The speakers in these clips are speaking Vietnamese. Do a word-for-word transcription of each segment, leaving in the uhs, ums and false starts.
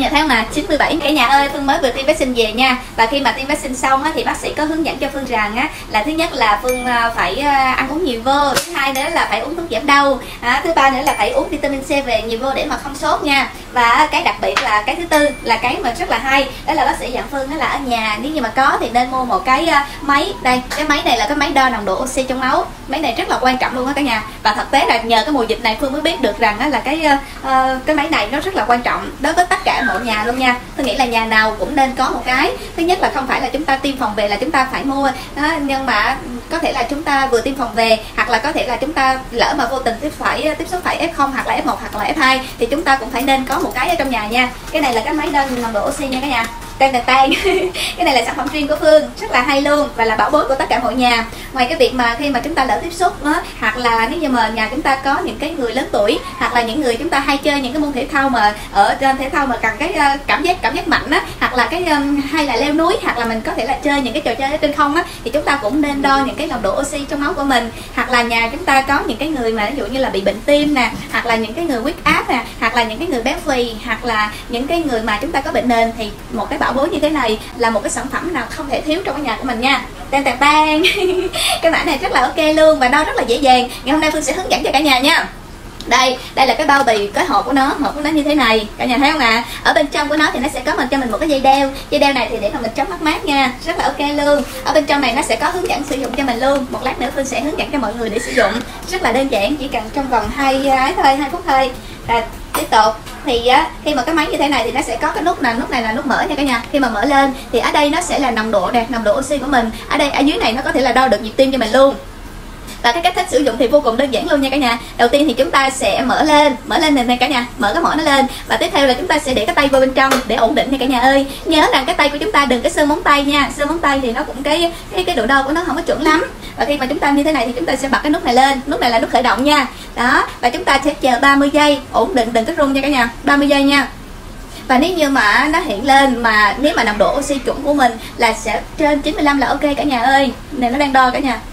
nhà thấy không nè, chín mươi bảy. Cả nhà ơi, Phương mới vừa tiêm vaccine về nha. Và khi mà tiêm vaccine xong á, thì bác sĩ có hướng dẫn cho Phương rằng á, là thứ nhất là Phương phải ăn uống nhiều vô, thứ hai nữa là phải uống thuốc giảm đau, à, thứ ba nữa là phải uống vitamin C về nhiều vô để mà không sốt nha. Và cái đặc biệt là cái thứ tư là cái mà rất là hay, đó là bác sĩ dặn Phương đó là ở nhà nếu như mà có thì nên mua một cái máy. Đây, cái máy này là cái máy đo nồng độ oxy trong máu. Máy này rất là quan trọng luôn á cả nhà. Và thực tế là nhờ cái mùa dịch này Phương mới biết được rằng á, là cái uh, cái máy này nó rất là quan trọng đối với tất cả mọi nhà luôn nha. Tôi nghĩ là nhà nào cũng nên có một cái. Thứ nhất là không phải là chúng ta tiêm phòng về là chúng ta phải mua đó, nhưng mà có thể là chúng ta vừa tiêm phòng về, hoặc là có thể là chúng ta lỡ mà vô tình tiếp phải tiếp xúc phải ép không hoặc là ép một hoặc là ép hai thì chúng ta cũng phải nên có một cái ở trong nhà nha. Cái này là cái máy đo nồng độ oxy nha cả nhà. Tan tan tan. Cái này là sản phẩm riêng của Phương, rất là hay luôn và là bảo bối của tất cả mọi nhà. Ngoài cái việc mà khi mà chúng ta lỡ tiếp xúc đó, hoặc là nếu như mà nhà chúng ta có những cái người lớn tuổi, hoặc là những người chúng ta hay chơi những cái môn thể thao mà ở trên thể thao mà cần cái cảm giác cảm giác mạnh á, hoặc là cái hay là leo núi, hoặc là mình có thể là chơi những cái trò chơi ở trên không á, thì chúng ta cũng nên đo những cái nồng độ oxy trong máu của mình. Hoặc là nhà chúng ta có những cái người mà ví dụ như là bị bệnh tim nè, hoặc là những cái người huyết áp nè, hoặc là những cái người béo phì, hoặc là những cái người mà chúng ta có bệnh nền, thì một cái bảo bối như thế này là một cái sản phẩm nào không thể thiếu trong cái nhà của mình nha. Tan tan tan. Cái mã này rất là ok luôn và đo rất là dễ dàng. Ngày hôm nay Phương sẽ hướng dẫn cho cả nhà nha. Đây, đây là cái bao bì, cái hộp của nó, hộp của nó như thế này. Cả nhà thấy không ạ? À? Ở bên trong của nó thì nó sẽ có mình cho mình một cái dây đeo. Dây đeo này thì để mà mình chống mắc mát nha, rất là ok luôn. Ở bên trong này nó sẽ có hướng dẫn sử dụng cho mình luôn. Một lát nữa Phương sẽ hướng dẫn cho mọi người để sử dụng. Rất là đơn giản, chỉ cần trong vòng hai ấy thôi, hai phút thôi. Rồi, tiếp tục thì á, khi mà cái máy như thế này thì nó sẽ có cái nút này, nút này là nút mở nha cả nhà. Khi mà mở lên thì ở đây nó sẽ là nồng độ nè, nồng độ oxy của mình. Ở đây ở dưới này nó có thể là đo được nhịp tim cho mình luôn. Và cái cách thức sử dụng thì vô cùng đơn giản luôn nha cả nhà. Đầu tiên thì chúng ta sẽ mở lên, mở lên này, này cả nhà, mở cái mỏ nó lên. Và tiếp theo là chúng ta sẽ để cái tay vào bên trong để ổn định nha cả nhà ơi. Nhớ rằng cái tay của chúng ta đừng cái sơn móng tay nha. Sơn móng tay thì nó cũng cái cái cái độ đo của nó không có chuẩn lắm. Và khi mà chúng ta như thế này thì chúng ta sẽ bật cái nút này lên. Nút này là nút khởi động nha. Đó, và chúng ta sẽ chờ ba mươi giây, ổn định đừng có rung nha cả nhà. ba mươi giây nha. Và nếu như mà nó hiện lên mà nếu mà nồng độ oxy chuẩn của mình là sẽ trên chín mươi lăm là ok cả nhà ơi. Này nó đang đo cả nhà.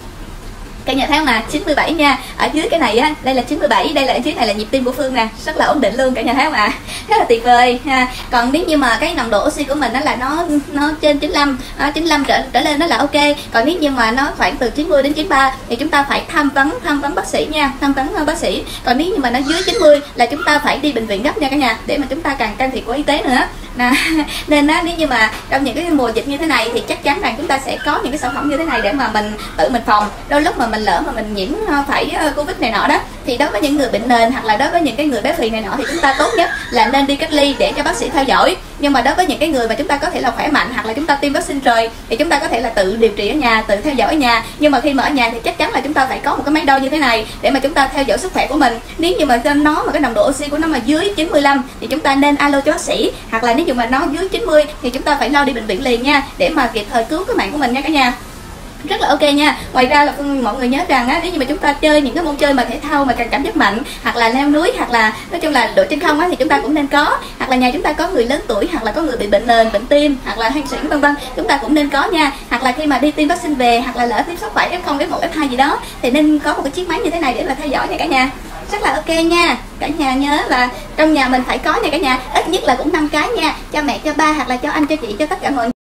Cả nhà thấy không nè, chín mươi bảy nha. Ở dưới cái này á, đây là chín mươi bảy, đây là ở dưới này là nhịp tim của Phương nè, rất là ổn định luôn cả nhà thấy không ạ? À? Rất là tuyệt vời ha. Còn nếu như mà cái nồng độ oxy của mình đó là nó nó trên chín mươi lăm, à, chín mươi lăm trở trở lên nó là ok. Còn nếu như mà nó khoảng từ chín mươi đến chín mươi ba thì chúng ta phải tham vấn tham vấn bác sĩ nha, tham vấn bác sĩ. Còn nếu như mà nó dưới chín mươi là chúng ta phải đi bệnh viện gấp nha cả nhà, để mà chúng ta càng can thiệp của y tế nữa. Nè, nên á, nếu như mà trong những cái mùa dịch như thế này thì chắc chắn rằng chúng ta sẽ có những cái sản phẩm như thế này để mà mình tự mình phòng. Đôi lúc mà mình lỡ mà mình nhiễm phải Covid này nọ đó, thì đối với những người bệnh nền hoặc là đối với những cái người béo phì này nọ thì chúng ta tốt nhất là nên đi cách ly để cho bác sĩ theo dõi. Nhưng mà đối với những cái người mà chúng ta có thể là khỏe mạnh hoặc là chúng ta tiêm vaccine rồi thì chúng ta có thể là tự điều trị ở nhà, tự theo dõi ở nhà. Nhưng mà khi mà ở nhà thì chắc chắn là chúng ta phải có một cái máy đo như thế này để mà chúng ta theo dõi sức khỏe của mình. Nếu như mà nó mà cái nồng độ oxy của nó mà dưới chín mươi lăm thì chúng ta nên alo cho bác sĩ, hoặc là nếu như mà nó dưới chín mươi thì chúng ta phải lo đi bệnh viện liền nha, để mà kịp thời cứu cái mạng của mình nha cả nhà. Rất là ok nha. Ngoài ra là mọi người nhớ rằng á, nếu như mà chúng ta chơi những cái môn chơi mà thể thao mà cần cảm giác mạnh, hoặc là leo núi, hoặc là nói chung là đội trên không á, thì chúng ta cũng nên có. Hoặc là nhà chúng ta có người lớn tuổi, hoặc là có người bị bệnh nền, bệnh tim, hoặc là hen suyễn vân vân, chúng ta cũng nên có nha. Hoặc là khi mà đi tiêm vaccine về, hoặc là lỡ tiếp xúc phải ép không, ép một, ép hai gì đó thì nên có một cái chiếc máy như thế này để mà theo dõi nha cả nhà. Rất là ok nha. Cả nhà nhớ là trong nhà mình phải có nha cả nhà, ít nhất là cũng năm cái nha, cho mẹ, cho ba, hoặc là cho anh, cho chị, cho tất cả mọi người.